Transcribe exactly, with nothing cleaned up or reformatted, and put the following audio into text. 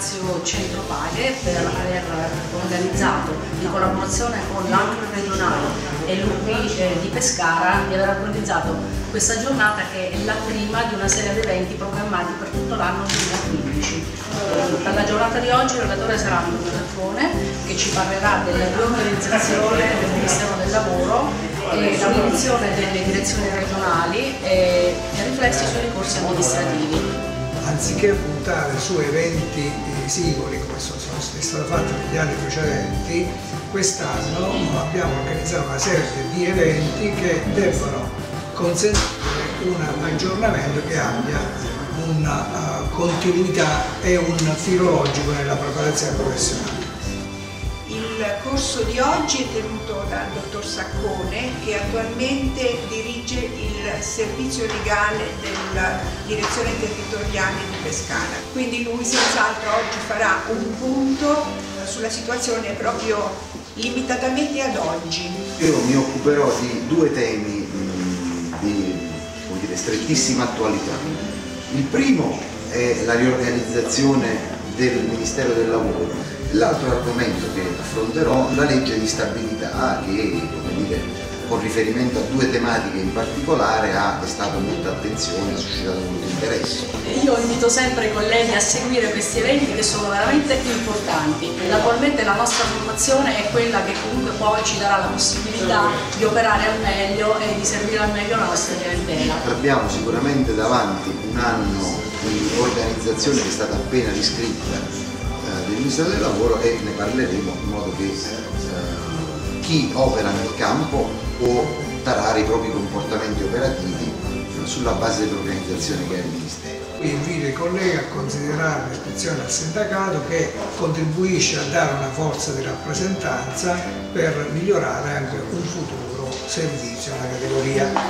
ringrazio Centro Paghe per aver organizzato, in collaborazione con l'Ancre regionale e l'U P I di Pescara, di aver organizzato questa giornata che è la prima di una serie di eventi programmati per tutto l'anno duemilaquindici. Per la giornata di oggi il relatore sarà Antonio Raffone, che ci parlerà della riorganizzazione del Ministero del Lavoro, e la riduzione delle direzioni regionali e i riflessi sui ricorsi amministrativi. Anziché puntare su eventi singoli come sono stato fatto negli anni precedenti, quest'anno abbiamo organizzato una serie di eventi che debbono consentire un aggiornamento che abbia una uh, continuità e un filo logico nella preparazione professionale. Il corso di oggi è tenuto dal dottor Saccone, che attualmente dirige il servizio legale della direzione territoriale di Pescara. Quindi lui senz'altro oggi farà un punto sulla situazione proprio limitatamente ad oggi. Io mi occuperò di due temi mh, di come dire, strettissima attualità. Il primo è la riorganizzazione del Ministero del Lavoro. L'altro argomento che affronterò è la legge di stabilità che, come dire, con riferimento a due tematiche in particolare ha destato molta attenzione, ha suscitato molto interesse. Io invito sempre i colleghi a seguire questi eventi che sono veramente importanti. Naturalmente la nostra formazione è quella che comunque poi ci darà la possibilità di operare al meglio e di servire al meglio la nostra clientela. Abbiamo sicuramente davanti un anno di organizzazione che è stata appena riscritta del Ministero del Lavoro e ne parleremo in modo che eh, chi opera nel campo può tarare i propri comportamenti operativi eh, sulla base dell'organizzazione che ha il Ministero. Invito i colleghi a considerare l'iscrizione al sindacato, che contribuisce a dare una forza di rappresentanza per migliorare anche un futuro servizio alla categoria.